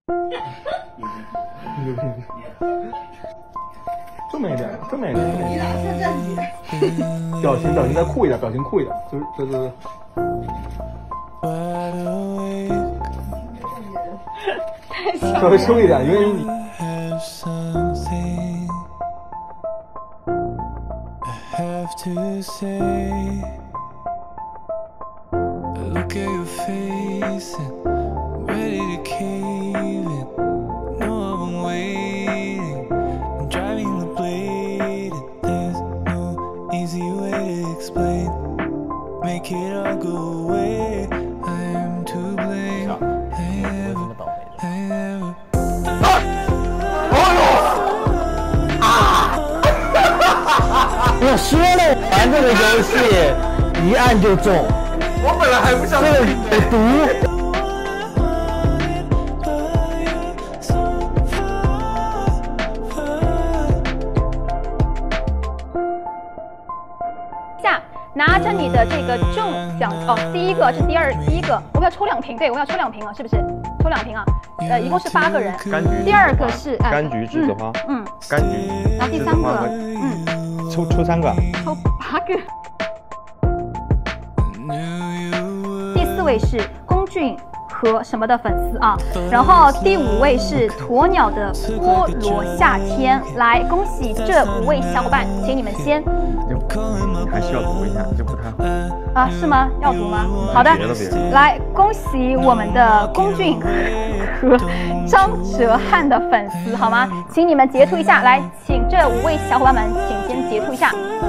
正面一点，正面一点。 你俩是正比。 表情再酷一点，表情酷一点，就是。稍微收一点，因为你。 Make it all go away. I am to blame. I never. 我说了，玩这个游戏一按就中。 我本来还不想。 这个有毒。 拿着你的这个中奖哦，第一个，我们要抽2瓶，对，我们要抽2瓶啊，是不是？抽2瓶啊，一共是8个人。 柑橘。 第二个是柑橘栀子花。柑橘。 然后第3个， 抽3个。 抽8个。第4位是龚俊和什么的粉丝啊，然后第5位是鸵鸟的菠萝夏天，来恭喜这5位小伙伴，请你们先。 还需要读一下，就不太好啊？是吗？要读吗？好的，来恭喜我们的龚俊和张哲瀚的粉丝，好吗？请你们截图一下，来，请这5位小伙伴们，请先截图一下。